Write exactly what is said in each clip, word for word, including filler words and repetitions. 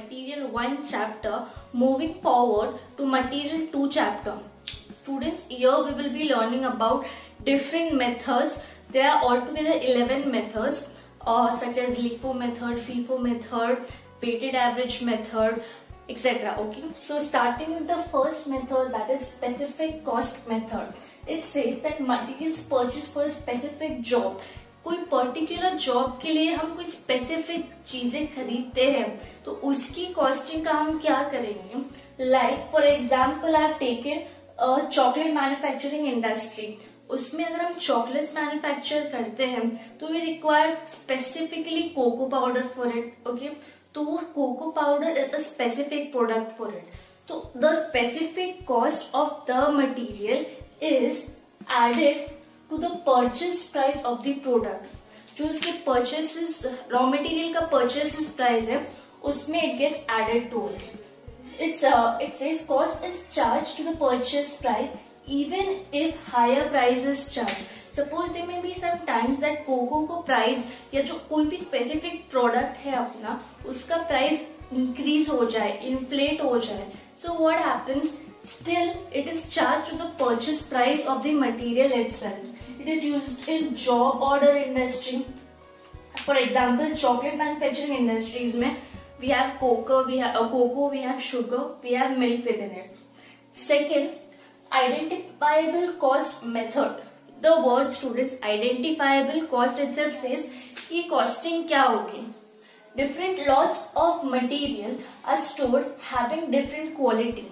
material one chapter moving forward to material two chapter. Students, here we will be learning about different methods. There are altogether eleven methods uh, such as LIFO method, FIFO method, weighted average method, et cetera. Okay, so starting with the first method, that is specific cost method. It says that materials purchased for a specific job. कोई particular job के लिए हम कोई specific चीजें खरीदते हैं तो उसकी कॉस्टिंग का हम क्या करेंगे. Like for example I have taken chocolate manufacturing industry. उसमें अगर हम चॉकलेट्स मैन्युफैक्चर करते हैं तो we require specifically cocoa powder for it. Okay, तो वो cocoa powder is a specific product for it. तो the specific cost of the material is added to the purchase price of the product. जो उसके purchases raw material का purchases price है उसमें it gets added to it. It's it says cost is charge to the purchase price even if higher price is charge. Suppose there may be some times that cocoa को price या जो कोई भी specific product है अपना उसका price increase हो जाए, इन्फ्लेट हो जाए. So what happens, still it is charged to the purchase price of the material itself. It is used in job order industry. For example, chocolate manufacturing industries mein we have cocoa, we have uh, cocoa, we have sugar, we have milk within it. Second, identifiable cost method. The word students identifiable cost itself says कि costing क्या होगी. Different lots of material are stored having different quality.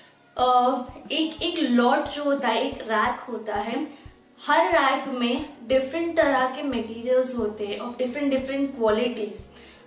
Uh, एक एक lot जो होता है, एक rack होता है. हर रैक में डिफरेंट तरह के मटेरियल्स होते हैं of different different qualities.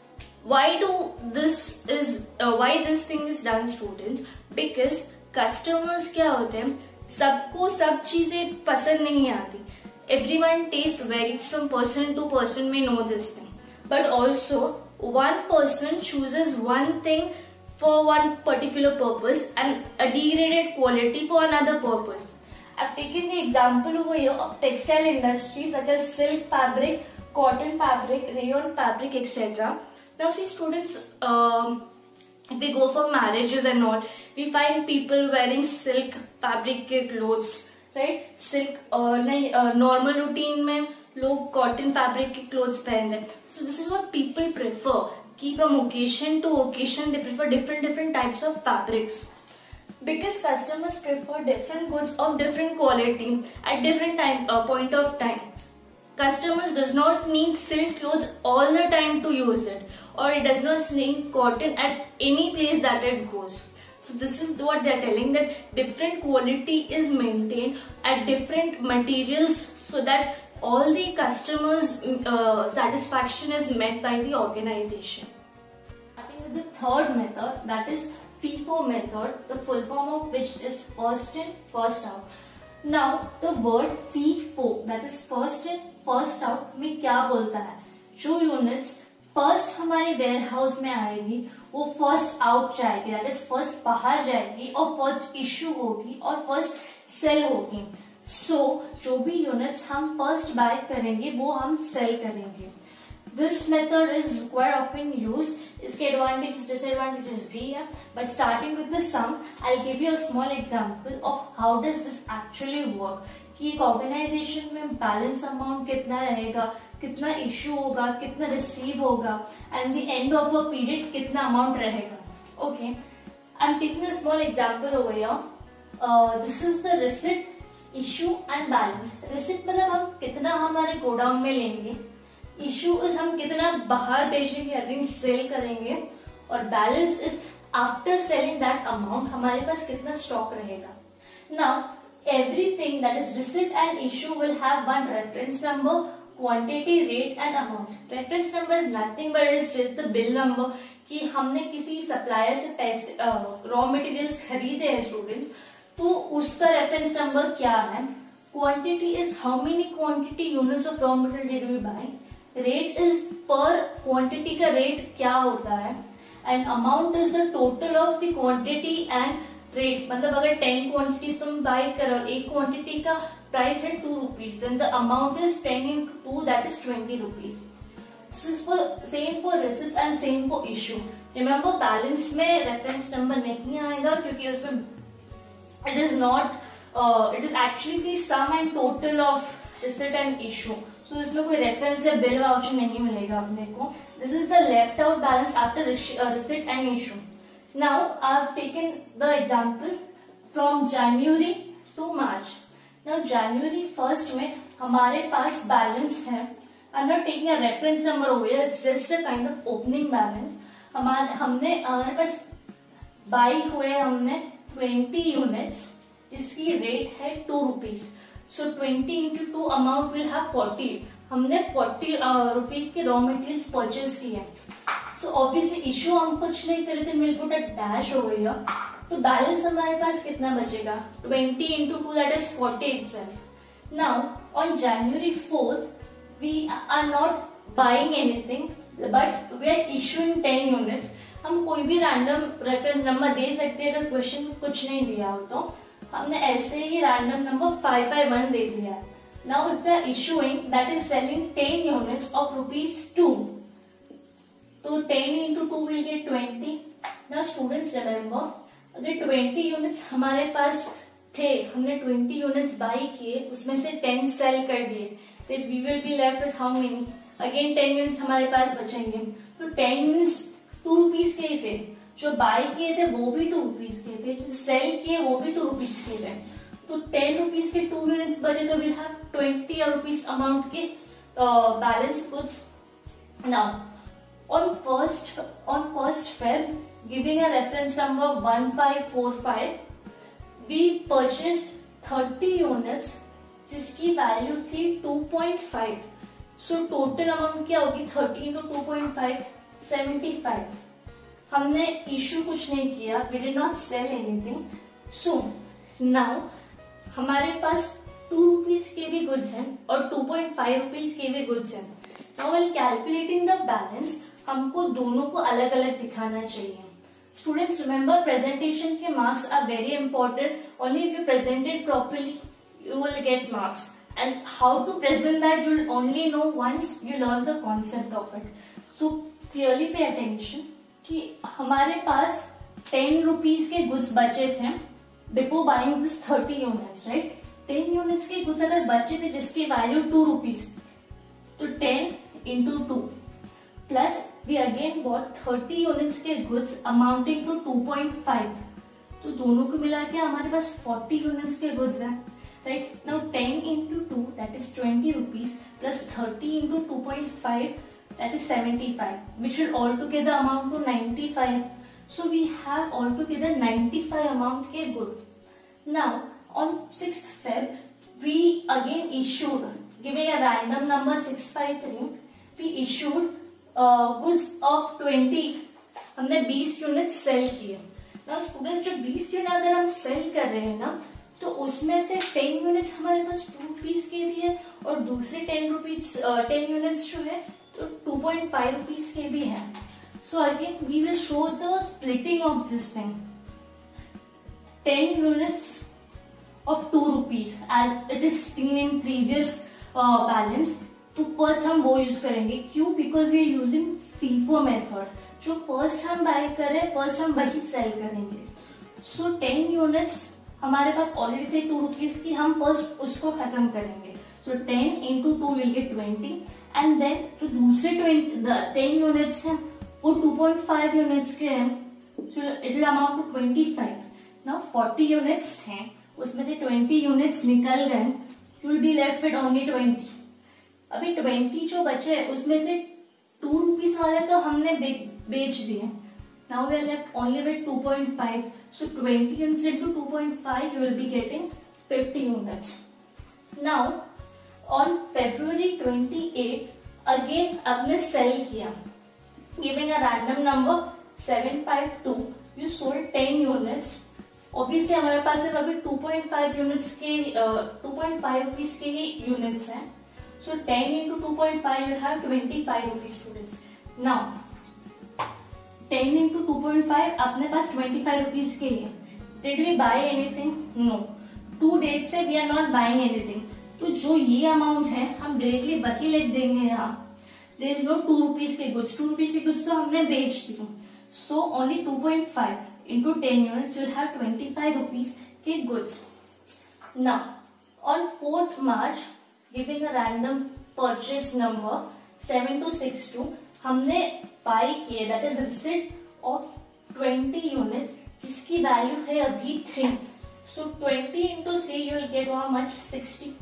Why do this is why this thing is done students? Because customers क्या होते हैं, सबको सब चीजें पसंद नहीं आती. Everyone taste varies from person to person, we know this thing. But also one person chooses one thing for one particular purpose and a degraded quality for another purpose. I've taken the example over here of textile industries such as silk fabric, cotton fabric, rayon fabric, et cetera. Now see students, um, if we go for marriages and all, we find people wearing silk fabric के clothes, right? Silk uh, नहीं uh, normal routine में लोग cotton fabric के clothes पहनते हैं. So this is what people prefer. कि from occasion to occasion they prefer different different types of fabrics because customers prefer different goods of different quality at different time uh, point of time. Customers does not need silk clothes all the time to use it, or it does not need cotton at any place that it goes. So this is what they are telling, that different quality is maintained at different materials so that all the customers' uh, satisfaction is met by the organization. Starting with the third method, that is FIFO method, the full form of which is first in, first out. Now, the word FIFO, that is first in, first out, में क्या बोलता है? जो units first हमारे warehouse में आएगी वो first out जाएगी, दैट इज फर्स्ट बाहर जाएगी और फर्स्ट इश्यू होगी और फर्स्ट सेल होगी. सो so, जो भी यूनिट्स हम फर्स्ट बाय करेंगे वो हम सेल करेंगे. This method is quite often use. इसके एडवांटेज डिसएडवांटेजेस भी है, but starting with the some I give you a small example of how does this actually work. कि एक ऑर्गेनाइजेशन में बैलेंस अमाउंट कितना रहेगा, कितना इश्यू होगा, कितना रिसीव होगा, and the end of a period कितना अमाउंट रहेगा. Okay, I am taking a small example over here. This is the receipt, issue and balance. Receipt मतलब हम कितना हमारे गोडाउन में लेंगे, इश्यू इज हम कितना बाहर भेजेंगे, अर्निंग सेल करेंगे, और balance is after selling that amount हमारे पास कितना स्टॉक रहेगा. Now everything that is receipt and issue will have one reference number, quantity, rate and amount. Reference number is nothing but is just the bill number कि हमने किसी supplier से पैसे raw materials खरीदे हैं स्टूडेंट्स, तो उसका रेफरेंस नंबर क्या है. Quantity is how many quantity units of raw material did we buy. Rate is per quantity का रेट क्या होता है, and amount is the total of the quantity and rate. मतलब अगर टेन क्वांटिटी तुम bye करो, एक क्वांटिटी का प्राइस है two rupees, then the amount is ten into two, that is twenty rupees. This is for same for receipts and same for issue. Remember balance में reference number नहीं आएगा क्योंकि उसमें it is not uh, it is actually the sum and total of receipt and issue. So इसमें कोई reference या bill voucher नहीं मिलेगा अपने को. This is the left out balance after receipt and issue. Now I have taken the example from January to March. Now January first में हमारे पास balance है. I'm not taking a reference number over here. It's just a kind of opening balance. हमारे हमने हमारे पास buy हुए हमने twenty units जिसकी rate है two rupees. So twenty into two amount will have forty. हमने फोर्टी रुपीज के raw materials purchase किए. सो ऑब्वियसली इशू हम कुछ नहीं करे थे, will put a dash over here. तो बैलेंस हमारे पास कितना बचेगा? Twenty into two that is forty itself. Now on January fourth we are not buying anything but we are issuing ten units. हम कोई भी रैंडम रेफरेंस नंबर दे सकते हैं अगर क्वेश्चन में कुछ नहीं दिया हो तो. हमने ऐसे ही random number five five one दे दिया है. Now if we are issuing that is selling ten units of rupees two, तो ten into two will get twenty. Now students remember अगर ट्वेंटी यूनिट्स हमारे पास थे, हमने ट्वेंटी यूनिट्स बाई किए, उसमें से टेन सेल कर दिए, then we will be left with how many? Again ten units हमारे पास बचेंगे. तो टेन यूनिट्स टू रुपीज के थे, जो बाई किए थे वो भी टू रुपीज के थे, जो सेल किए वो भी टू रुपीज के थे. तो टेन रुपीज के टू यूनिट्स बचे तो will have twenty rupees amount के balance goods. Now on first on first Feb giving a reference number one five four five we purchase thirty units जिसकी value थी two point five. So total amount क्या होगी? Thirty into two point five, seventy five. हमने issue कुछ नहीं किया, we did not sell anything. So now हमारे पास टू रुपीज के भी गुड्स हैं और टू पॉइंट फाइव रुपीज के भी गुड्स हैं. Now while calculating the balance हमको दोनों को अलग अलग दिखाना चाहिए. स्टूडेंट्स रिमेंबर प्रेजेंटेशन के marks are very important. Only if you presented properly you will get marks, and how to present that you will only know once you learn the concept of it. So clearly pay attention कि हमारे पास ten rupees के goods बचे थे before buying this thirty units, right? Ten units के goods अगर बचे थे जिसकी वैल्यू टू रुपीज, तो ten into two plus we again bought thirty units के goods amounting to two point five. तो दोनों को मिला के हमारे पास फोर्टी यूनिट्स के गुड्स हैं. Right now ten into two that is twenty rupees plus thirty into two point five that is seventy-five, which will altogether amount to ninety-five. So we have altogether ninety-five amount ke good. Now on sixth Feb we again issued, giving a random number six five three, we issued uh, goods of twenty. हमने बीस unit sell किए. Now students जब बीस unit अगर हम cell कर रहे हैं ना, तो उसमें से टेन यूनिट्स हमारे पास टू रुपीज के भी है और दूसरे टेन रुपीज टेन यूनिट्स जो है तो टू पॉइंट फाइव रुपीज के भी हैं. So again we will show the splitting of this thing. Ten units of two rupees as it is seen in previous balance. तो फर्स्ट हम वो use करेंगे. क्यों? Because we are using FIFO method. जो first हम buy करें first हम वही सेल करेंगे. सो टेन यूनिट्स हमारे पास ऑलरेडी थे टू रुपीज की, हम फर्स्ट उसको खत्म करेंगे. So ten into two will get twenty and then जो दूसरे टेन यूनिट्स हैं वो टू पॉइंट फाइव यूनिट्स के हैं. So it will amount to twenty five. Now forty units थे, उसमें से ट्वेंटी यूनिट्स निकल गए, you will be left with only twenty. अभी ट्वेंटी जो बचे उसमें से टू रुपीज वाले तो हमने बेच दिए. Now we are left only with two point five. So twenty units into two point five, you will be getting fifty units. Now on February twenty-eighth, again आपने sell किया, giving a random number seven five two. You sold ten units. Obviously हमारे पास सिर्फ अभी two point five units के uh, two point five rupees के ही units हैं. So ten into two point five, you have twenty-five rupees, students. Now ten into two point five अपने पास twenty five rupees के लिए. Did we buy anything? No. To date से we are not buying anything. तो जो ये amount है हम डायरेक्टली वही लिख देंगे यहाँ. There is no two rupees के गुड्स, टू रुपीज के गुड्स तो हमने बेच दी, so only two point five into ten units will have twenty five rupees के goods. Now on fourth March giving a random purchase number seven two six two, हमने buy किए that is receipt of twenty units जिसकी value है अभी three. So twenty into three you will get how much, sixty.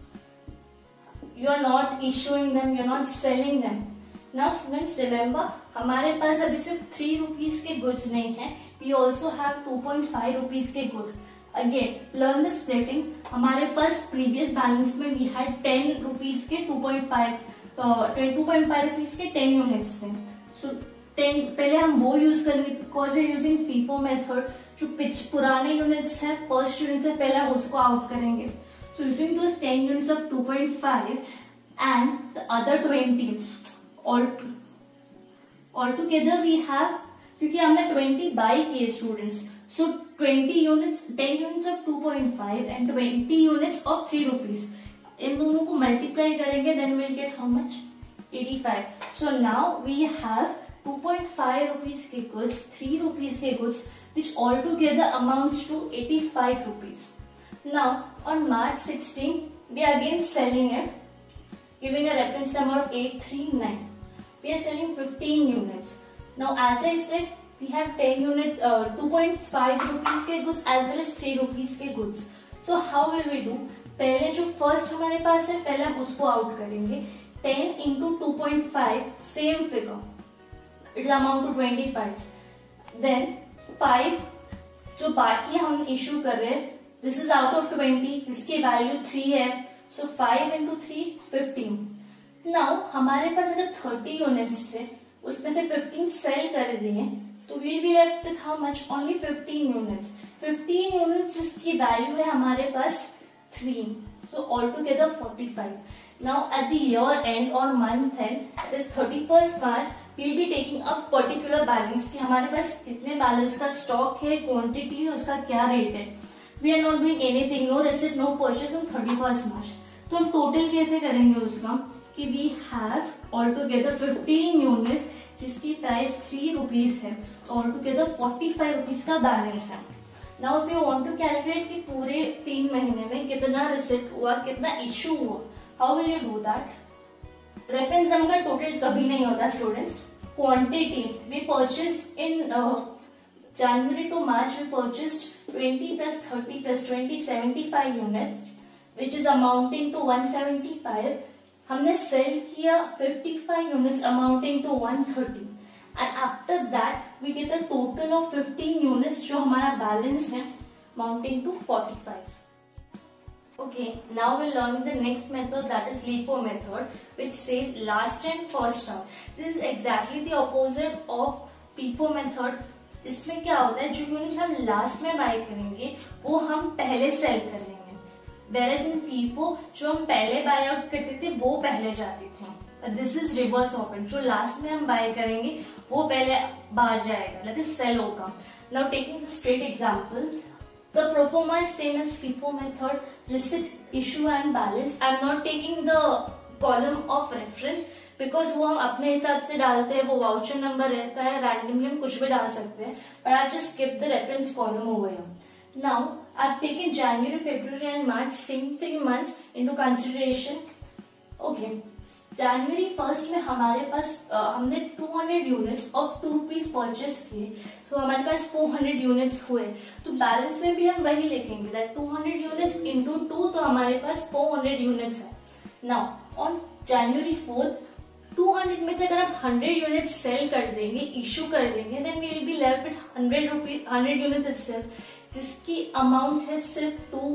You are not issuing them, you are not selling them. Now students remember, हमारे पास अभी सिर्फ three rupees के goods नहीं है, we also have two point five rupees के good. Again learn the splitting. हमारे पास प्रीवियस बैलेंस में वी हैड टेन रुपीज के two point five two point five rupees के टेन यूनिट्स थे. सो टेन पहले हम वो यूज करेंगे because we using FIFO method. जो पिछ पुराने यूनिट्स है, फर्स्ट यूनिट से पहले हम उसको आउट करेंगे. So using those ten units of two point five and the other twenty all all together we have, क्योंकि हमने ट्वेंटी बाई किए students, so twenty units, ten units of two point five and twenty units of three rupees, इन दोनों को multiply करेंगे then will get how much, eighty five. So now we have two point five rupees के goods, three rupees के goods, which altogether amounts to eighty-five rupees. Now, on March sixteenth, we are again selling it, giving a reference number of eight three nine. We are selling fifteen units. Now, as I said, we have ten units, uh, two point five rupees के goods as well as three rupees के goods. So, how will we do? पहले जो first हमारे पास है, पहले हम उसको out करेंगे. ten into two point five, same figure. It will amount to twenty-five. Then five जो बाकी हम इशू कर रहे हैं, this is out of twenty जिसकी वैल्यू थ्री है, so five into three, fifteen. Now हमारे पास अगर thirty यूनिट्स थे, उसमें से fifteen सेल कर दिए, तो we will be left with how much? Only fifteen units. fifteen units जिसकी वैल्यू है हमारे पास three, so altogether forty-five. Now at the year end or month end, that is thirty-first March, we'll be taking up particular balance कि हमारे पास कितने balance का stock है, क्वांटिटी है, उसका क्या रेट है. We are not doing anything, no receipt, no purchase on thirty first March. तो हम टोटल कैसे करेंगे उसका कि we have all together fifteen units जिसकी प्राइस थ्री रुपीज है, all together forty five rupees का बैलेंस है. Now if you want to calculate कि पूरे तीन महीने में कितना रिसिप्ट हुआ, कितना इशू हुआ, how will you do that? Reference number का टोटल कभी नहीं होता students. Quantity we purchased in uh, January to March, we purchased twenty plus thirty plus twenty, seventy-five units, which is amounting to one seventy-five. हमने cell किया fifty-five units amounting to one thirty, and after that we get a total of fifteen units जो हमारा balance है amounting to forty-five. Okay, now we'll learn the next method, that is LIFO method, which says last and first out. This is exactly the opposite of FIFO method. इसमें क्या होता है, जो unit हम last में buy करेंगे वो हम पहले सेल कर लेंगे, whereas in FIFO जो हम पहले बाय आउट करते थे वो पहले जाते थे. This is reverse of it, जो लास्ट में हम बाय करेंगे वो पहले बाहर जाएगा, दैट इज सेल होगा. Now taking the straight example, the pro forma is same as FIFO method, receipt, issue and balance. I am not taking the column of reference because वो हम अपने हिसाब से डालते हैं, वो वाउचर नंबर रहता है, रैंडमली हम कुछ भी डाल सकते हैं, but I just skip the reference column over here. Now I have taken January, February and March, same three months into consideration. Okay, January first में हमारे पास uh, हमने two hundred units of two rupees purchase किए, so so, हमारे पास four hundred units हुए, तो balance में भी हम वही लिखेंगे that two hundred units into two, तो हमारे पास फोर हंड्रेड यूनिट्स है. Now on January fourth, two hundred में से अगर आप हंड्रेड यूनिट्स सेल कर देंगे, इश्यू कर देंगे, then we will be left with hundred rupees hundred units itself, जिसकी अमाउंट है सिर्फ टू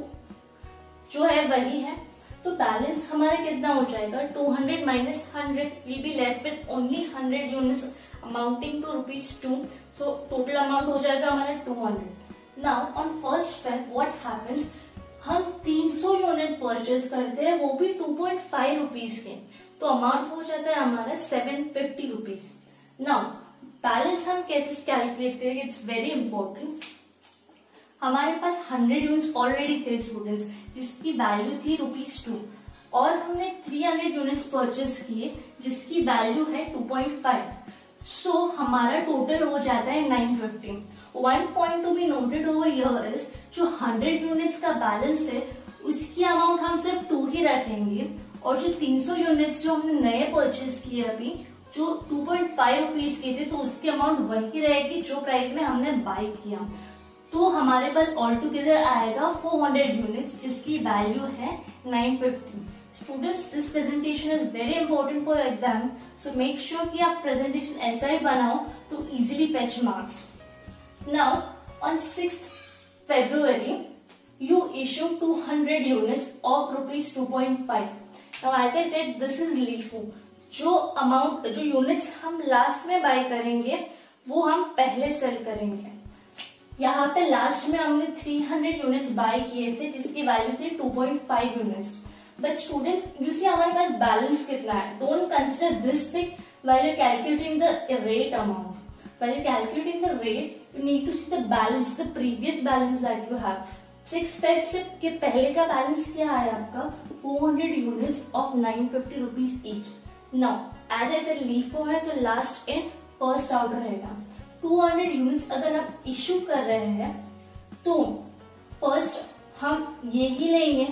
जो है वही है. तो बैलेंस हमारा कितना हो जाएगा, two hundred minus hundred, will be left with only hundred units amounting to rupees two, so total amount हो जाएगा हमारा two hundred. Now on first Feb what happens, हम तीन सौ यूनिट परचेज करते हैं, वो भी टू पॉइंट फाइव रुपीज के, तो अमाउंट हो जाता है हमारा seven fifty rupees. Now balance हम कैसे कैलकुलेट करेंगे, इट्स वेरी इंपॉर्टेंट. हमारे पास हंड्रेड यूनिट्स ऑलरेडी थे स्टूडेंट्स, जिसकी वैल्यू थी रुपीज टू. और हमने थ्री हंड्रेड यूनिट्स परचेस किए जिसकी वैल्यू है टू पॉइंट फाइव। सो हमारा टोटल हो जाता है nine fifty. One point to be noted over here is जो हंड्रेड यूनिट्स का बैलेंस है उसकी अमाउंट हम सिर्फ टू ही रखेंगे, और जो तीन सौ यूनिट्स जो हमने नए परचेस किए अभी जो टू पॉइंट फाइव रुपीज के थे, तो उसकी अमाउंट वही रहेगी जो प्राइस में हमने बाय किया। तो हमारे पास ऑल टुगेदर आएगा फोर हंड्रेड यूनिट्स जिसकी वैल्यू है nine fifty. Students, this presentation is very important for exam, so make sure कि आप प्रेजेंटेशन ऐसा ही बनाओ to easily fetch marks. Now on sixth February you issue two hundred units of rupees two point five. Now as I said, this is L I F O. जो amount जो units हम last में buy करेंगे वो हम पहले cell करेंगे। यहाँ पे लास्ट में हमने थ्री हंड्रेड यूनिट्स बाय किए थे जिसकी वैल्यू थी two point five units. But students, you see हमारे पास बैलेंस कितना है। Don't consider this thing while you calculating the rate amount. While you're calculating the rate, you need to see the balance, the previous balance that you have. Six Feb से के पहले का balance क्या आया आपका four hundred units of nine fifty rupees each. Now, as I said, L I F O है तो last in first out रहेगा। टू हंड्रेड units अगर हम इश्यू कर रहे हैं तो फर्स्ट हम ये ही लेंगे,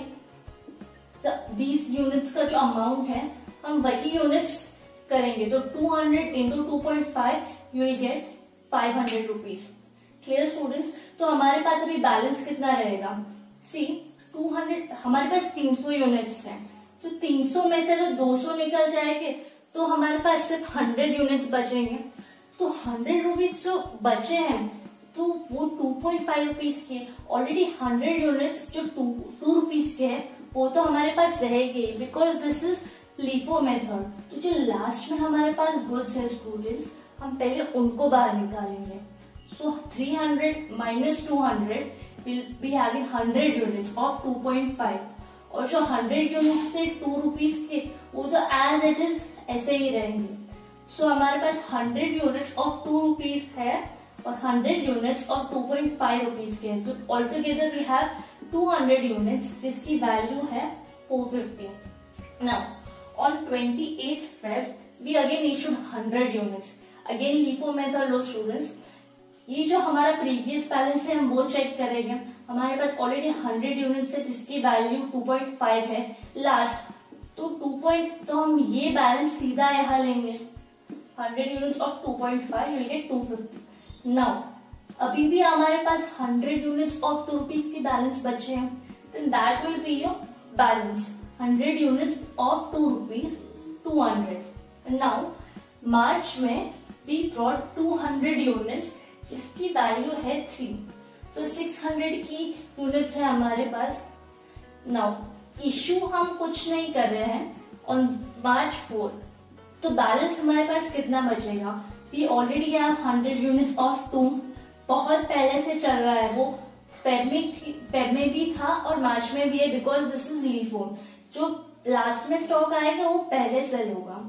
these units का जो अमाउंट है हम वही units करेंगे। तो two hundred into two point five you will get five hundred rupees. Clear students? तो हमारे पास अभी बैलेंस कितना रहेगा? See, टू हंड्रेड हमारे पास तीन सौ यूनिट्स हैं, तो तीन सौ में से अगर दो सौ निकल जाएंगे तो हमारे पास सिर्फ हंड्रेड यूनिट्स बचेंगे। तो हंड्रेड रुपीज जो बचे हैं तो वो टू पॉइंट फाइव रुपीज के, ऑलरेडी हंड्रेड यूनिट्स जो टू टू रुपीज के हैं वो तो हमारे पास रहेंगे because this is L I F O method. तो जो लास्ट में हमारे पास गुड्स है स्टूडेंट्स, हम पहले उनको बाहर निकालेंगे। So three hundred minus two hundred will be having hundred units of two point five, और जो हंड्रेड यूनिट्स थे टू रुपीज के वो तो एज इट इज ऐसे ही रहेंगे। सो so, हमारे पास hundred units of two rupees है और hundred units of two point five rupees के। So all together we have two hundred units जिसकी वैल्यू है four fifty. Now on twenty eight Feb we again issued hundred units. Again L I F O method लो students. ये जो हमारा previous balance है हम वो चेक करेंगे। हमारे पास ऑलरेडी हंड्रेड यूनिट्स है जिसकी वैल्यू टू पॉइंट फाइव है लास्ट, तो टू पॉइंट तो हम ये बैलेंस सीधा यहाँ लेंगे। Hundred units of two point five will get two fifty. Now अभी भी हमारे पास hundred units of two rupees की बैलेंस बचे हैं, then that will be your balance hundred units of two rupees two hundred. Now March में we brought two hundred units इसकी value है थ्री, तो सिक्स हंड्रेड की यूनिट्स है हमारे पास। नाउ इशू हम कुछ नहीं कर रहे हैं ऑन मार्च फोर, तो बैलेंस हमारे पास कितना बचेगा? We already have hundred units of two, बहुत पहले से चल रहा है वो, फेब में थी, फेब में भी था और मार्च में भी है because this is L I F O। जो लास्ट में स्टॉक आएगा वो पहले सेल होगा।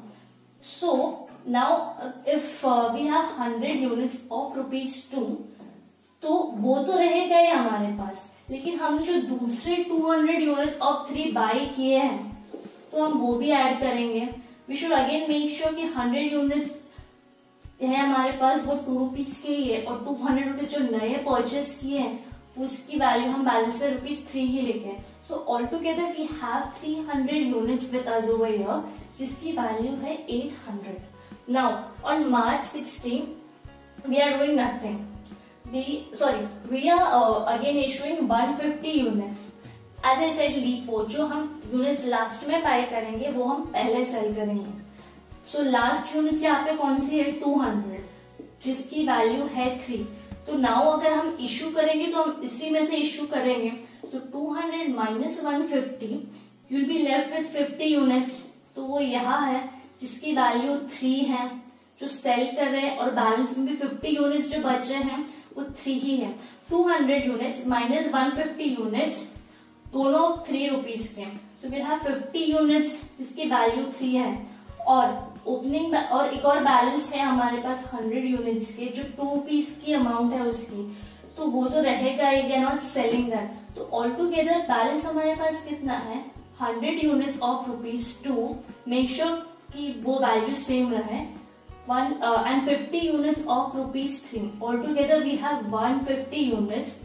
So Now, if uh, we have hundred units of rupees two, तो वो तो रहेगा ही हमारे पास, लेकिन हम जो दूसरे two hundred units of three buy किए हैं तो हम वो भी ऐड करेंगे। We should again make sure कि हंड्रेड units है हमारे पास वो टू रुपीज के ही है, और टू हंड्रेड रुपीज जो नए परचेस किए हैं उसकी वैल्यू हम बैलेंस में रुपीज थ्री ही लिखे हैं। So all together we have three hundred units with us over here जिसकी वैल्यू है eight hundred. Now on March sixteenth, we are doing nothing. We sorry, we are uh, again issuing one fifty units. As I said, L I F O जो हम units last में buy करेंगे वो हम पहले cell करेंगे। So last units यहाँ पे कौन सी है? टू हंड्रेड जिसकी वैल्यू है थ्री। तो नाउ अगर हम इश्यू करेंगे तो हम इसी में से इश्यू करेंगे। So two hundred minus one fifty you will be left with fifty units, तो वो यहाँ है जिसकी वैल्यू थ्री है जो सेल कर रहे हैं, और बैलेंस में भी फिफ्टी यूनिट्स जो बच रहे हैं वो थ्री ही है। Two hundred units minus one fifty units दोनों थ्री रुपीज के, तो विल हैव फिफ्टी यूनिट्स जिसकी वैल्यू थ्री है, और ओपनिंग और एक और बैलेंस है हमारे पास हंड्रेड यूनिट्स के जो टू रुपीज की अमाउंट है उसकी, तो वो तो रहेगा ही, we are not selling that. तो ऑल टुगेदर बैलेंस हमारे पास कितना है? Hundred units of rupees two, make sure कि वो वैल्यू सेम रहे, one and fifty units of rupees three, all together we have one fifty units,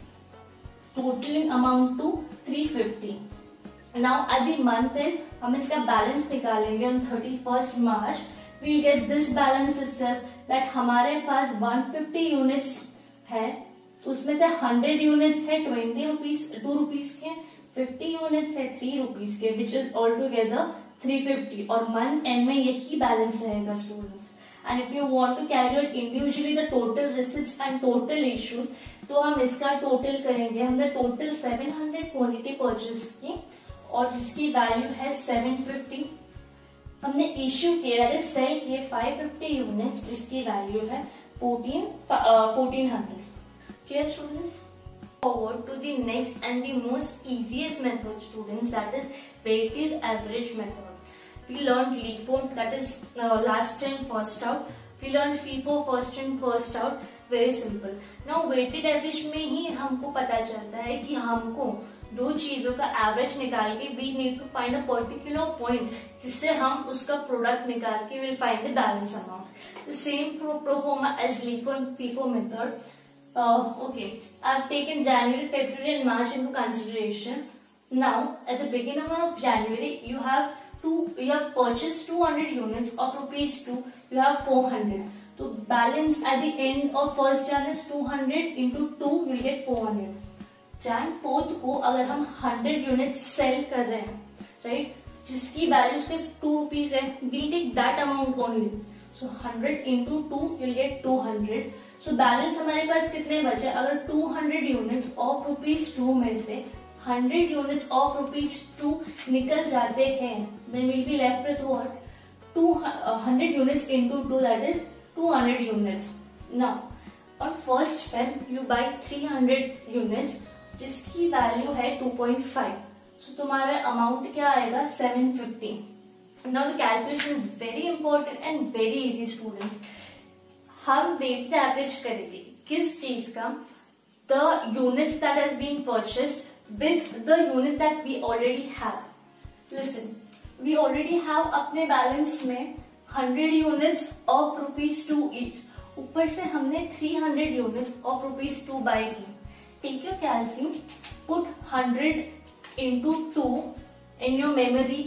totalling amount to three fifty. Now at the month end हम इसका balance निकालेंगे on thirty first March. We'll get this balance itself that हमारे पास one fifty units है, तो उसमें से hundred units है twenty rupees two rupees के, फिफ्टी यूनिट्स है थ्री रुपीज के, which is all together three fifty. और मंथ एंड में यही बैलेंस रहेगा students. And if you want to calculate individually the total receipts and total issues, तो हम इसका टोटल करेंगे. हमने total seven hundred quantity purchase की और जिसकी वैल्यू है सेवन फिफ्टी. हमने इश्यू किया दैट इज सेल किए फाइव फिफ्टी यूनिट्स जिसकी वैल्यू है fourteen fourteen hundred. Clear students? Forward to the next and the most easiest method, students, that is weighted average method. We learned LIFO, that is uh, last in first out. We learned FIFO, first in first out. Very simple. Now weighted average में ही हमको पता चलता है कि हमको दो चीजों का एवरेज निकाल के we need to find a particular point जिससे हम उसका प्रोडक्ट निकाल के we'll find the balance amount. The same pro forma as LIFO and FIFO method. Uh, okay, I've taken January, February and March into consideration. Now, at the beginning of January, you have two, you have purchased two hundred units of rupees two, you have four hundred. So, balance at the end of first Jan is two hundred into two, you'll get four hundred. Jan fourth को अगर हम hundred units sell कर रहे हैं, right, जिसकी value सिर्फ two rupees है, we'll take that amount only. So, hundred into two, you'll get two hundred. So so, balance हमारे पास कितने बचे? अगर two hundred units of rupees two में से hundred units of rupees two निकल जाते हैं, then will be left with what? Two hundred units into two, that is two hundred units. Now on first Feb you buy three hundred units जिसकी value है two point five. So तुम्हारा amount क्या आएगा? Seven fifty. Now the calculation is very important and very easy students. हम weighted average करेंगे किस चीज का? The units that has been purchased with the units that we already have. Listen, we already have अपने balance में hundred units of rupees two each, ऊपर से हमने three hundred units of rupees two buy की. Take your calculation, put hundred into two in your memory,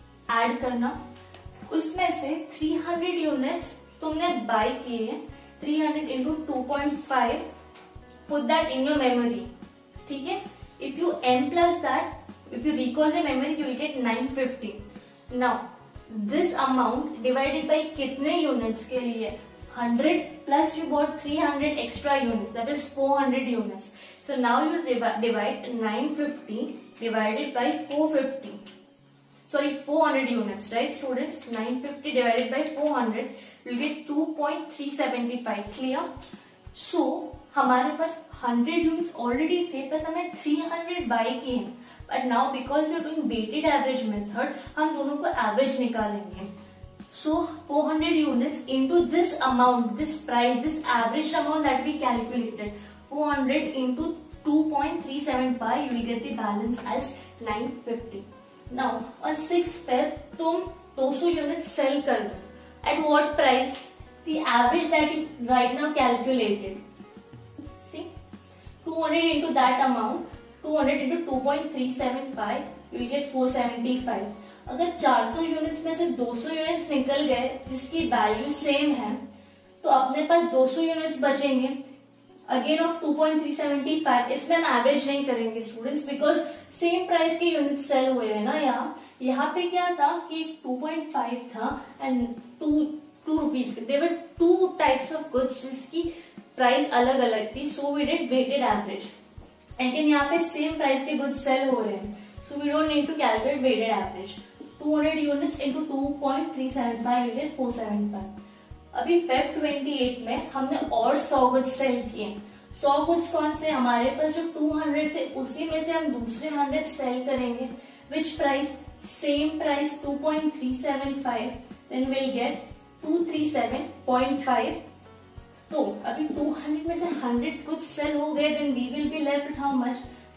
add करना. उसमें से three hundred units तुमने बाय किए हैं, three hundred into two point five, put that in your memory. ठीक है? If you M plus that, if you recall the memory, you will get nine fifty. Now this amount divided by कितने units के लिए? Hundred plus you bought three hundred extra units, that is four hundred units. So now you divide nine fifty divided by four fifty. Sorry, four hundred units, right students? nine fifty divided by four hundred, you'll get two point three seven five. Clear? So, हमारे पास हंड्रेड units already थे, plus हमने three hundred buy किए. But now because we are doing weighted average method, हम दोनों को average निकालेंगे. So, four hundred units into this amount, this price, this average amount that we calculated, four hundred into two point three seven five, you will get the balance as nine fifty. Now on sixth Feb तुम two hundred units sell कर दो. At what price? The average that you right now calculated. See, two hundred into that amount, two hundred into two point three seven five, you will get four seventy-five. अगर four hundred units में से two hundred units निकल गए जिसकी value same है, तो अपने पास two hundred units बचेंगे again of two point three seven five. इसमें हम एवरेज नहीं करेंगे स्टूडेंट्स, बिकॉज सेम प्राइस के यूनिट सेल हुए हैं ना. यहाँ यहाँ पे क्या था कि टू पॉइंट फाइव था एंड टू टू रुपीज के, there were two types of goods जिसकी प्राइस अलग अलग थी. So we did weighted average. लेकिन यहाँ पे सेम प्राइस के गुड्स सेल हो रहे हैं, so we don't need to calculate weighted average. Two hundred units into two point three seven five will four seven five. अभी फेब अट्ठाईस में हमने और सौ गुड्स सेल किए. सौ गुड्स कौन से? हमारे पास जो टू हंड्रेड थे उसी में से हम दूसरे हंड्रेड सेल करेंगे. Which price? Same price two point three seven five, then will get two three seven point five. तो अभी टू हंड्रेड में से हंड्रेड गुड्स सेल हो गए, then we will be left with how much?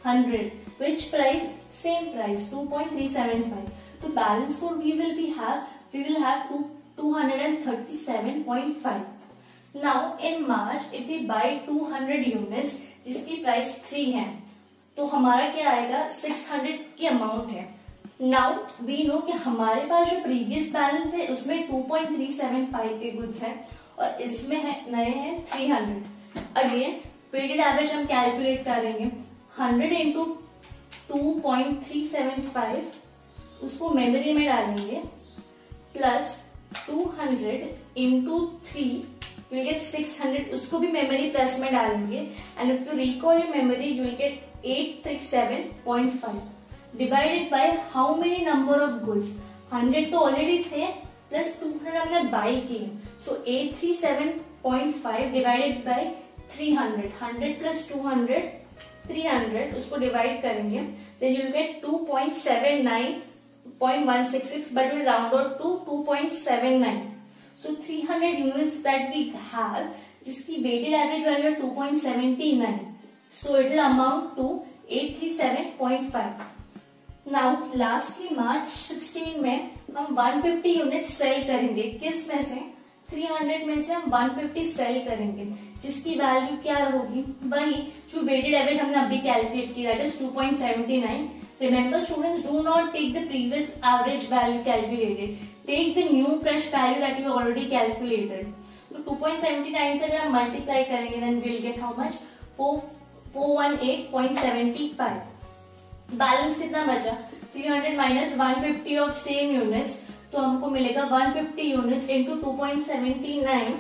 Hundred, which price, same price two point three seven five. तो balance could we will be have, we will have two two hundred thirty seven point five. Now in March if we buy two hundred units जिसकी price three है, तो हमारा क्या आएगा, six hundred की amount है. Now we know कि हमारे पास जो प्रीवियस बैलेंस है उसमें two point three seven five के गुड्स हैं और इसमें है नए हैं three hundred. Again weighted average हम कैलकुलेट करेंगे, hundred into two point three seven five, उसको मेमोरी में डालेंगे, plus two hundred into three will get six hundred, उसको भी मेमोरी प्लस में डालेंगे. And if you recall your memory you will get eight three seven point five divided by how many number of goods. Hundred तो already थे, plus two hundred हमने buy किए, so eight three seven point five divided by three hundred. Hundred plus two hundred, three hundred, उसको divide करेंगे, then you will get two point seven nine point one six six, but will round out to two point seven nine. So three hundred units that we have, जिसकी weighted average value है two point seven nine, so it will amount to eight three seven point five. Now lastly March sixteen में हम one fifty unit cell करेंगे. किस में से, three hundred में से हम वन फिफ्टी सेल करेंगे, जिसकी वैल्यू क्या होगी, वही जो वेटेड एवरेज हमने अभी कैलकुलेट की, that is two point seven nine. Remember students, do not take the previous average value calculated. Take the new fresh value that you already calculated. So two point seven nine से अगर हम multiply करेंगे, then we'll get how much? Four one eight point seven five. Balance कितना बचा, three hundred minus one fifty of same units, तो हमको मिलेगा one fifty units into two point seven nine,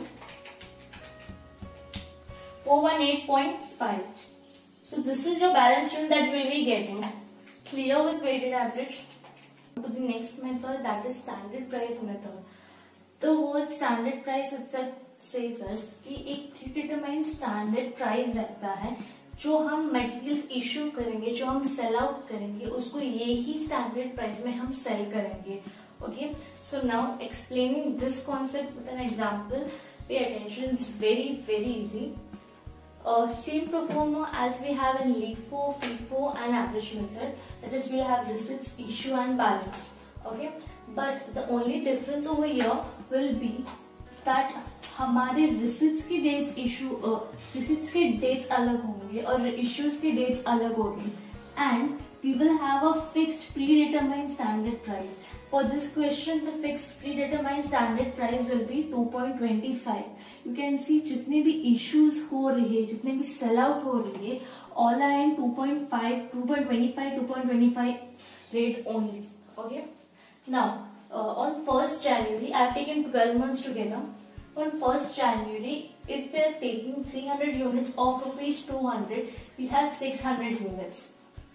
four one eight point five. So this is your balance student that we will be getting. Clear with weighted average. To the next method, that is standard price method. The word standard price itself says us कि एक predetermined standard price रहता है जो हम materials issue करेंगे, जो हम sell out करेंगे, उसको यही स्टैंडर्ड प्राइस में हम सेल करेंगे. Okay, so now explaining this concept with an example. Pay attention, it's very very easy. Uh, same pro forma as we have in LIFO, FIFO and average method. That is, we have receipts, issue and balance. Okay, but the only difference over here will be that हमारे receipts की dates issue, uh, receipts के dates अलग होंगे और issues के dates अलग होंगे, and we will have a fixed predetermined standard price. For this question, the fixed predetermined standard price will be two point two five. You can see जितने भी issues हो रही है, जितने भी sell out हो रही है, all are in two point five, two point two five, two point two five rate only. Okay. Now, uh, on first January, I have taken twelve months together. On first January, if we are taking three hundred units of rupees two hundred, we have six hundred units.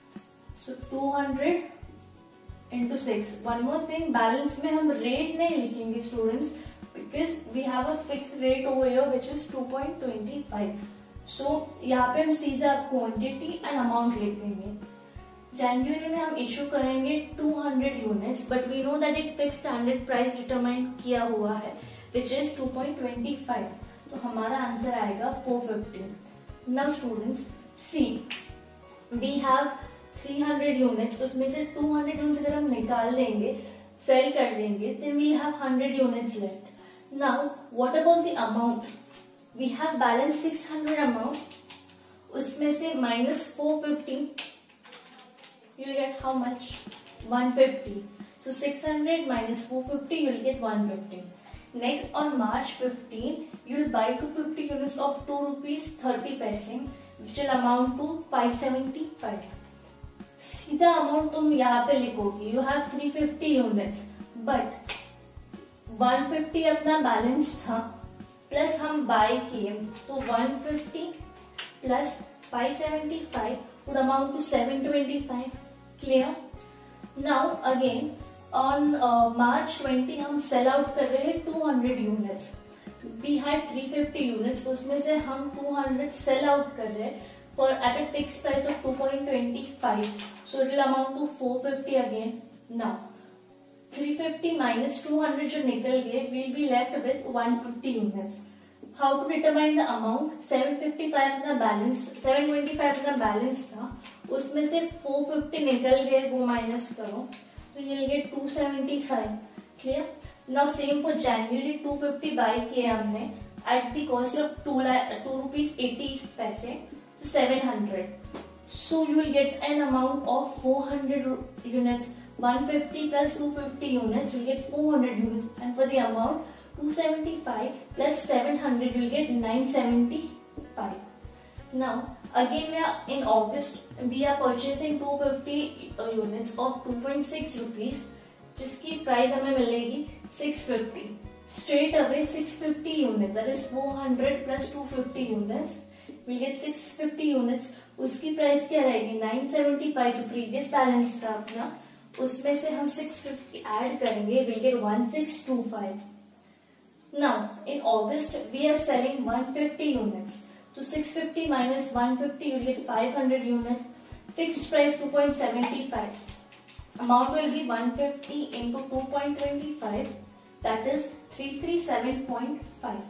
So two hundred into six. One more thing, balance में हम rate नहीं लिखेंगे students, because we have a fixed rate over here which is two point two five. So यहाँ पे हम सीधा quantity and amount लिख देंगे. जनवरी में हम इशू करेंगे two hundred units, but we know that एक fixed standard price determine किया हुआ है which is two point two five. तो हमारा आंसर आएगा four fifty. Now students, see, we have three hundred units, उसमें से टू हंड्रेड यूनिट्स अगर हम निकाल देंगे, सेल कर देंगे, then we have hundred units left. Now, what about the amount? We have balance six hundred amount, उसमें से minus four fifty, you will get how much? One fifty. So six hundred minus four fifty, you will get one fifty. Next, on March fifteenth, you will buy two hundred fifty units of two rupees thirty paise, which will amount to five seventy five. सीधा amount तुम यहाँ पे लिखोगे, you have three fifty units, but one fifty अपना balance था, plus हम buy किए, तो one fifty plus five seventy five would amount to seven twenty five. Clear? Now again on March twenty हम सेल आउट कर रहे हैं two hundred units. We had three fifty units, उसमें से हम टू हंड्रेड सेल आउट कर रहे हैं for at a fixed price of two point two five, so it will amount to four fifty again. Now three fifty minus two hundred जो निकल गए, will be left with one fifty units. how to determine the amount? seven fifty-five अपना balance, seven twenty-five अपना balance था, उसमें से four fifty निकल गए, वो माइनस करो तो ये get two seventy-five. Clear? Now same for January, two fifty buy किए हमने at the cost of two rupees eighty पैसे, so seven hundred. So you will get an amount of four hundred units. one fifty plus two fifty units, you will get four hundred units, and for the amount two seventy-five plus seven hundred, you will get nine seventy-five. Now again we are in August, we are purchasing two fifty uh, units of two point six rupees, जिसकी price हमें मिलेगी six fifty. Straight away six fifty units, that is four hundred plus two fifty units, we get six fifty units. उसकी price क्या रहेगी? nine seventy-five, जो previous balance था अपना, उसमें से हम six fifty ऐड करेंगे, we'll get one six two five. Now in August we are selling one fifty units, so six fifty minus one fifty, you will get five hundred units. Fixed price two point seven five. Amount will be one fifty into two point two five, that is three thirty-seven point five.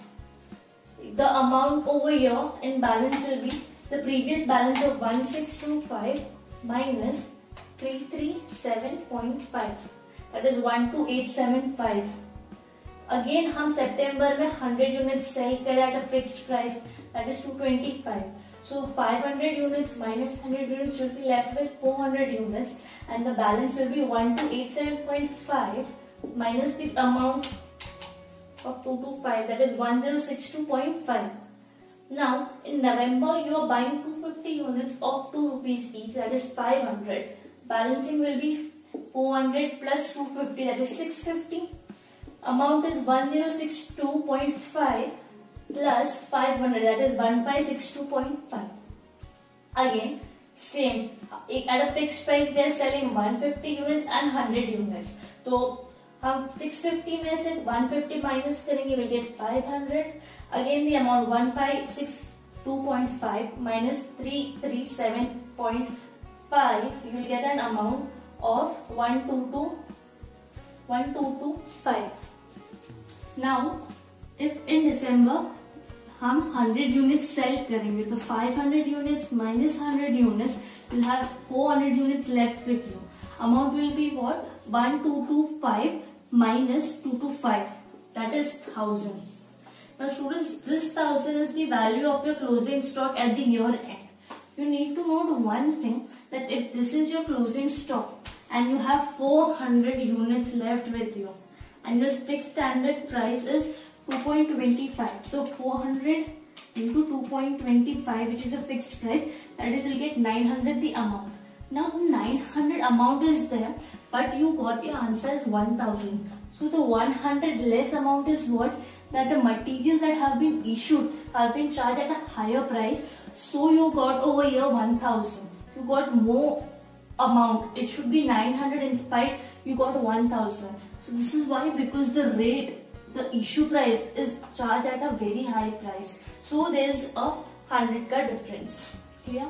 The amount over here in balance will be the previous balance of one six two five minus three thirty-seven point five, that is one two eight seven five. Again हम सितंबर में one hundred units sell करे at a fixed price, that is two twenty-five. So five hundred units minus one hundred units should be left with four hundred units, and the balance will be one two eight seven point five minus the amount of two twenty-five, that is one zero six two point five. Now in November you are buying two hundred fifty units of two rupees each, that is five hundred. Balancing will be four hundred plus two hundred fifty, that is six hundred fifty. Amount is one zero six two point five plus five hundred, that is one five six two point five. Again same, at a fixed price they are selling one hundred fifty units and one hundred units, तो हम six hundred fifty में से one hundred fifty minus करेंगे, we'll get five hundred. Again the amount one five six two point five minus three thirty-seven point five, you will get an amount of one two two one two two five. Now if in December हम one hundred units sell करेंगे, तो five hundred units minus one hundred units, will have four hundred units left with you. Amount will be what? one two two five minus two twenty-five, that is one thousand. Now students, this one thousand is the value of your closing stock at the year end. You need to note one thing, that if this is your closing stock and you have four hundred units left with you, and your fixed standard price is two point two five, so four hundred into two point two five, which is a fixed price, that is you'll get nine hundred the amount. Now nine hundred amount is there, but you got your answer as one thousand. So the one hundred less amount is what? That the materials that have been issued have been charged at a higher price, so you got over here one thousand. You got more amount, it should be nine hundred, in spite you got one thousand. So this is why, because the rate, the issue price is charged at a very high price, so there is a one hundred ka difference. Clear?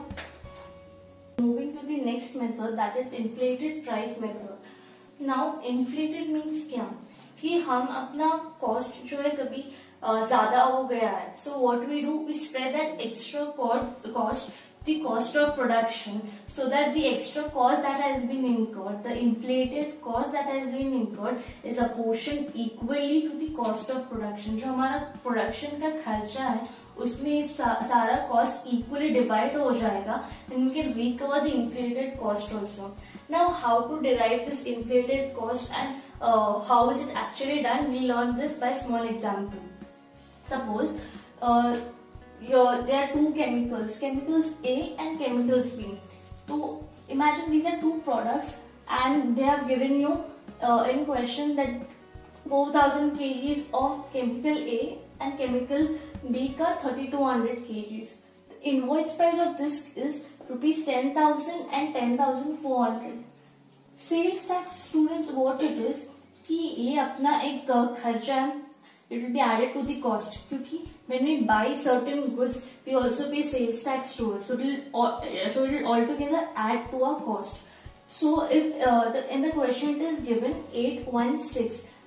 Moving to the next method, that is inflated price method. Now inflated means क्या, कि हम अपना cost जो है कभी ज़्यादा हो गया है, so what we do, we spread that extra cost, the cost of production, so that the extra cost that has been incurred, the inflated cost that has been incurred, is apportioned equally to the cost of production. जो हमारा production का खर्चा है, उसमें सा, सारा cost equally divide हो जाएगा, and we can recover the inflated cost also. Now how to derive this inflated cost and uh, how is it actually done? We learn this by small example. Suppose uh, your, there are two chemicals, chemicals A and chemicals B. So imagine these are two products and they have given you uh, in question that four thousand kilograms of chemical A and chemical B ka thirty-two hundred kilograms. The invoice price of this is rupees ten thousand and ten thousand four hundred. Sales tax, students, what it is कि ये अपना एक खर्चा है, it will be added to the cost, क्योंकि when we buy certain goods we also pay sales tax to it, so it will so it will altogether add to our cost. So if uh, the, in the question it is given eight one six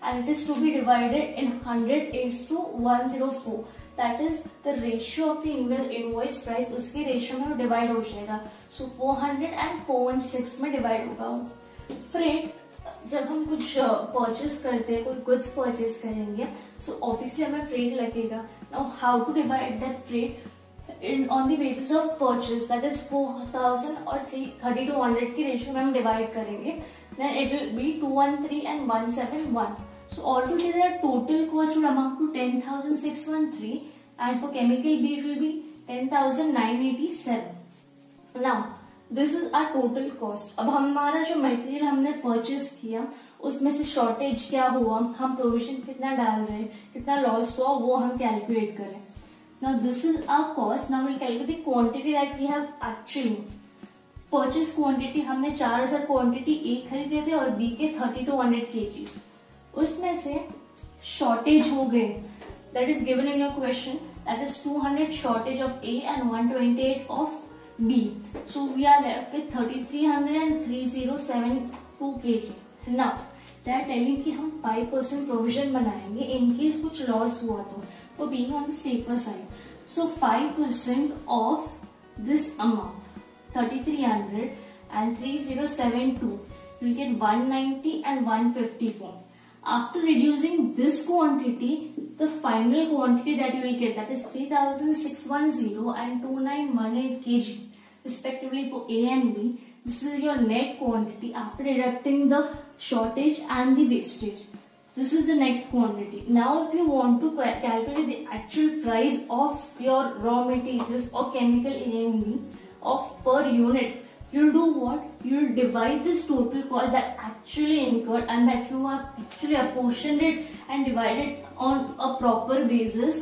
and it is to be divided in one hundred is to one hundred four. That is the ratio of the invoice price, उसकी ratio में divide हो जाएगा. So four hundred and four one six में divide होगा. Freight, जब हम कुछ purchase करते हैं, कोई गुड्स परचेज करेंगे, सो ऑब्वियसली हमें फ्रेट लगेगा. Now how to divide that freight in on the basis of purchase, that is four thousand और थर्टी टू हंड्रेड की रेशियो में हम डिवाइड करेंगे. Then it will be two one three and one seven one. So altogether total cost will amount to ten thousand six hundred thirteen, and for chemical B it will be ten thousand nine hundred eighty-seven. Now this is our total cost. अब हमारा जो material हमने purchase किया उसमें से shortage क्या हुआ, हम प्रोविजन कितना डाल रहे हैं, कितना लॉस हुआ, वो हम कैलकुलेट करें. Now this is our cost. Now we'll calculate the quantity that we have actually purchase quantity. हमने चार हजार क्वांटिटी ए खरीदे थे और बी के थर्टी टू हंड्रेड के जी. उसमें से शॉर्टेज हो गए, that is given in your question, that is two hundred shortage of A and one twenty eight of B. So we are left with thirty three hundred and three zero seven two K G. Now they are telling कि हम five percent provision बनाएंगे in case कुछ loss हुआ तो, तो being on the safer side. So five percent of this amount thirty three hundred and three zero seven two, you get one ninety and one fifty-four. After reducing this quantity, the final quantity that you will get, that is three thousand six hundred ten and two thousand nine hundred eighteen kg respectively for A and B. This is your net quantity after deducting the shortage and the wastage. This is the net quantity. Now if you want to calculate the actual price of your raw materials or chemical A and B of per unit, you'll do what? You'll divide this total cost that actually incurred and that you have actually apportioned it and divided on a proper basis.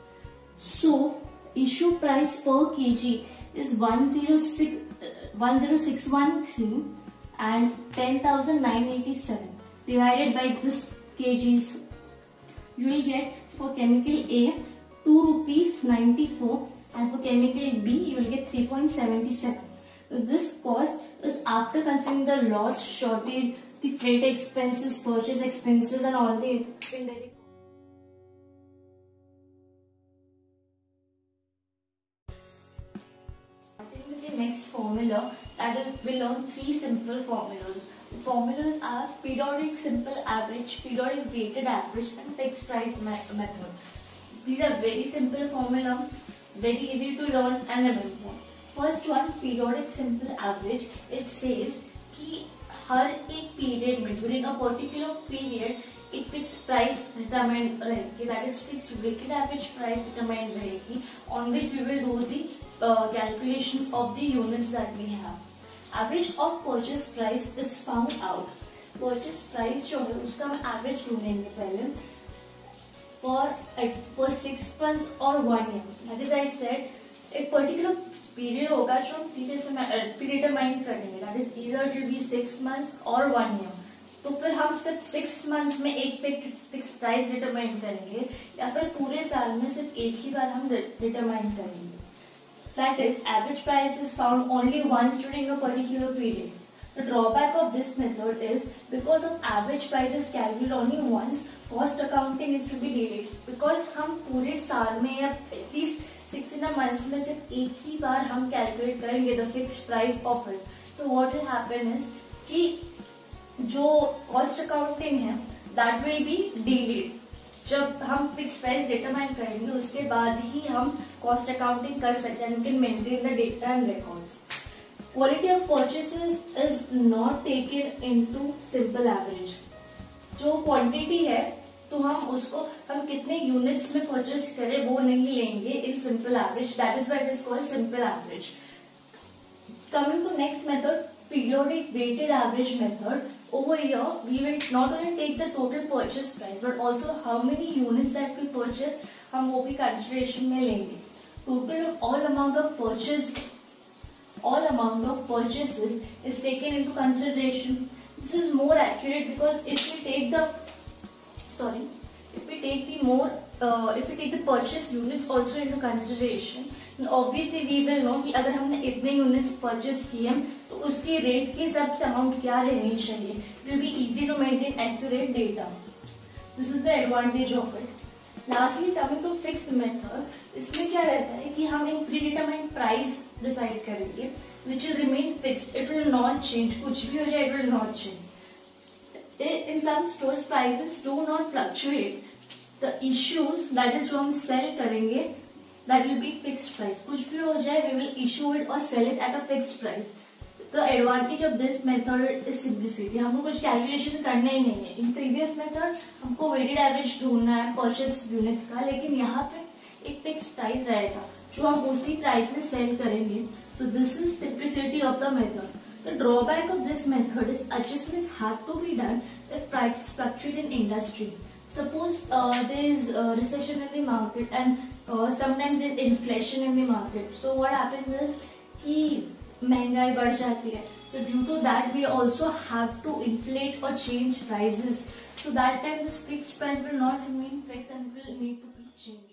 So, issue price per kg is one hundred six one three and ten thousand nine hundred eighty-seven divided by this kgs. You will get for chemical A two rupees ninety-four and for chemical B you will get three point seven seven. So this cost is after considering the loss, shortage, the freight expenses, purchase expenses and all the indirect. Starting with the next formula, that is, we learn three simple formulas. The formulas are periodic simple average, periodic weighted average and fixed price method. These are very simple formula, very easy to learn and remember. First one periodic simple average. It says कि हर एक period में during a particular period एक fix price determined रहेगी, that is fixed weighted average price determined रहेगी, on which we will do the calculations of the units that we have. Average of purchase price is found out. Purchase price जो है उसका हम average ढूंढेंगे पहले for for six months और one year. That is I said एक particular period होगा जो हम डिटरमाइन करेंगे, that is either it will be six months और वन ईयर. तो फिर हम सिर्फ सिक्स मंथ्स में एक फिक्स प्राइस डिटरमाइन करेंगे या फिर पूरे साल में सिर्फ एक ही बार हम डिटरमाइन करेंगे. That is average price is found only once during a particular period. The drawback of this method is because of average price is calculated only once, cost accounting is to be delayed. Because हम पूरे साल में या at least six in months में सिर्फ एक ही बार हम कैलकुलेट करेंगे the fixed price of it. तो व्हाट विल हैपन इज कि जो कॉस्ट अकाउंटिंग है दैट विल बी डिलेड. जब हम फिक्स प्राइस डिटरमाइन करेंगे उसके बाद ही हम कॉस्ट अकाउंटिंग कर सकते हैं, you can maintain the data and records. Quality of purchases is not taken into simple average. जो क्वांटिटी है तो हम उसको हम कितने यूनिट्स में परचेस करें वो नहीं लेंगे in simple average. That is why it is called simple average. Coming to next method, periodic weighted average method. Over here we will not only take the total purchase price but also how many units that we purchase हम वो भी consideration में लेंगे. Total all amount of purchase all amount of purchases is taken into consideration. This is more accurate because if we take the sorry if we take the more uh, if we take the purchase units also into consideration, then obviously we will know कि अगर हमने इतने units purchase किए तो उसके rate के हिसाब से अमाउंट क्या रहनी चाहिए. It will be easy to maintain accurate data. This is the advantage of it. Lastly coming to fixed method, इसमें क्या रहता है कि हम एक प्री डिटरमाइंड प्राइस डिसाइड करेंगे which will remain fixed, it will not change. कुछ भी हो जाए it will not change. In some stores prices do not fluctuate. The issues that is जो हम sell करेंगे that will be fixed price. कुछ भी हो जाए we will issue it or sell it at a fixed price. The advantage of this method is simplicity. हमको कुछ calculation करना ही नहीं है. In previous method हमको weighted average ढूंढना है purchase units का, लेकिन यहाँ पे एक fixed price रहेगा जो हम उसी प्राइस में सेल करेंगे. So this is simplicity of the method. The drawback of this method is adjustments have to be done if prices fluctuate in industry. Suppose uh, there is uh, recession in the market and uh, sometimes there is inflation in the market. So what happens is कि महंगाई बढ़ जाती है. So due to that we also have to inflate or change prices. So that time this fixed price will not remain fixed and will need to be changed.